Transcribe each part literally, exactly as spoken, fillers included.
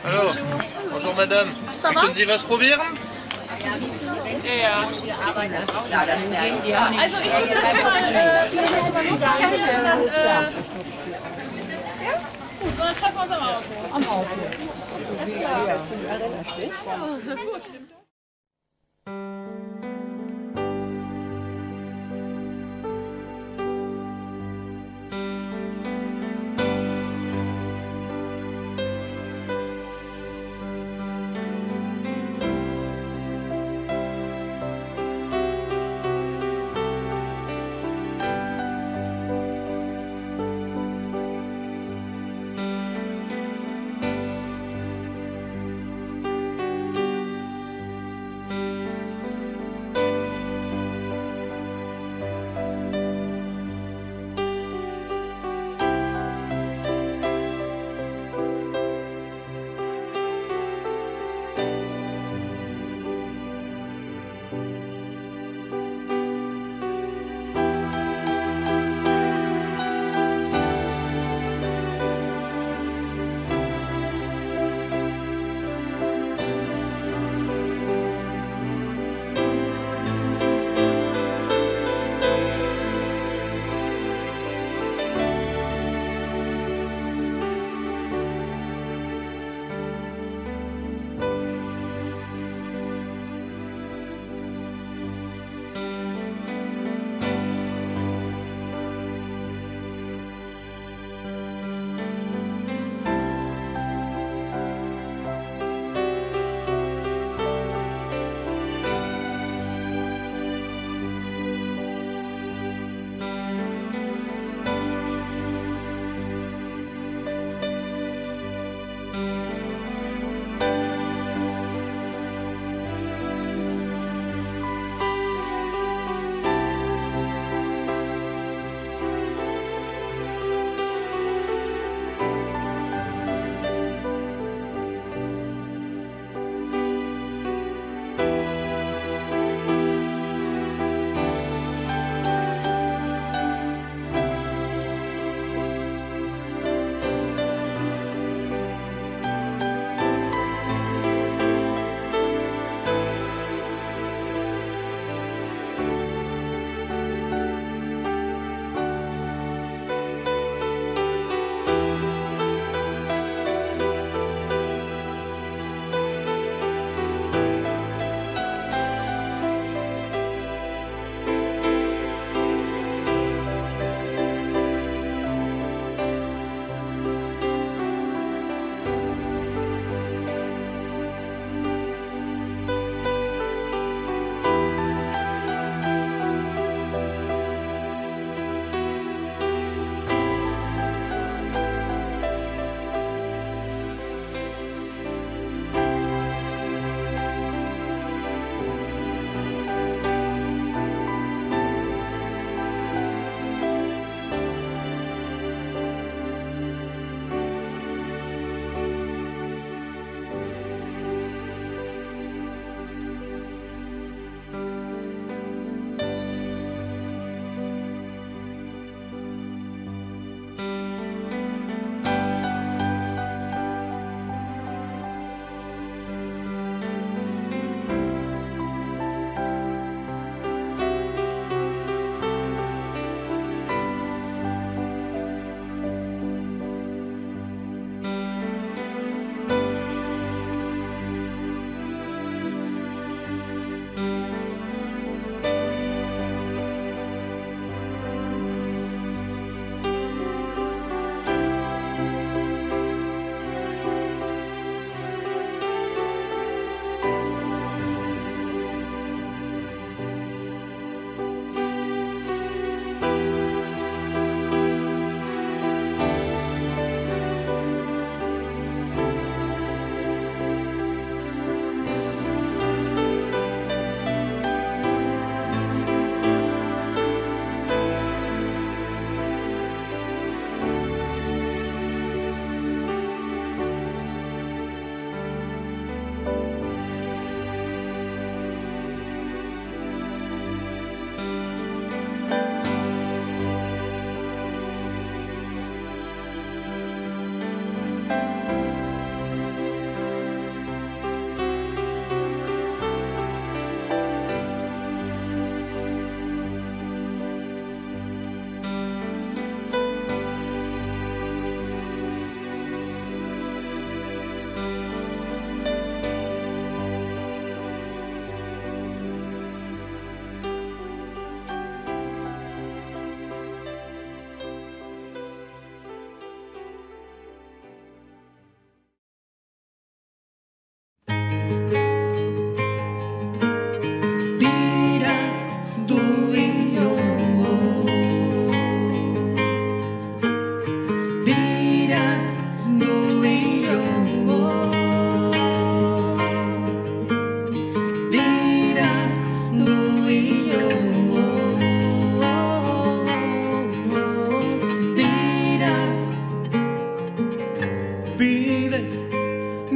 Hallo. Bonjour Madame. Möchten Sie was probieren? Ja. Also ich würde das mal äh, vielleicht sagen, äh, gut, dann treffen wir uns am Auto. Am Auto. Alles klar. Gut.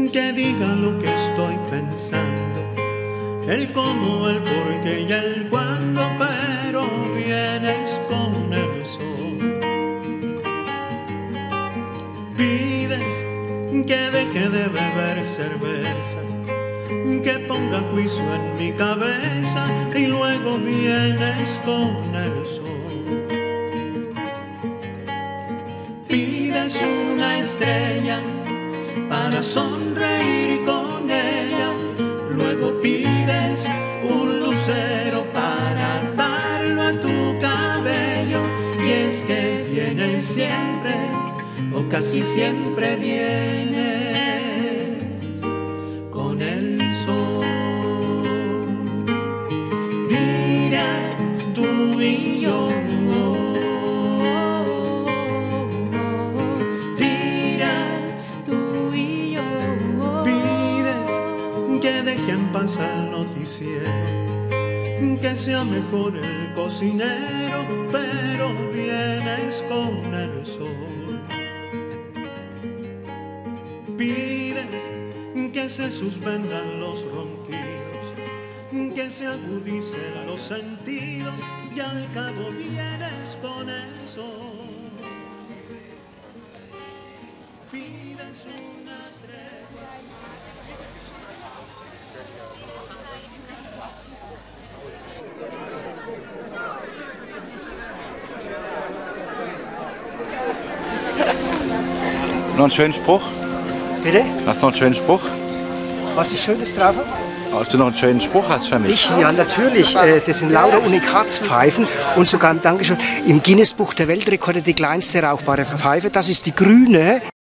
que diga lo que estoy pensando, el cómo, el por qué y el cuándo, pero vienes con el sol. Pides que deje de beber cerveza, que ponga juicio en mi cabeza, y luego vienes con el sol. Pides una estrella para sonreír con ella, luego pides un lucero para atarlo a tu cabello, y es que vienes siempre, o casi siempre vienes con el sol. Mira, tú y yo, que dejen pasar el noticiero, que sea mejor el cocinero, pero vienes con el sol. Pides que se suspendan los ronquidos, que se agudicen los sentidos, y al cabo vienes con el sol. Pides una tregua. Noch einen schönen Spruch? Bitte? Hast du noch einen schönen Spruch? Was ist Schönes drauf? Hast du noch einen schönen Spruch als für mich? Ich? Ja, natürlich. Das sind lauter Unikatspfeifen und sogar, Dankeschön, im Guinness-Buch der Weltrekorde die kleinste rauchbare Pfeife. Das ist die grüne.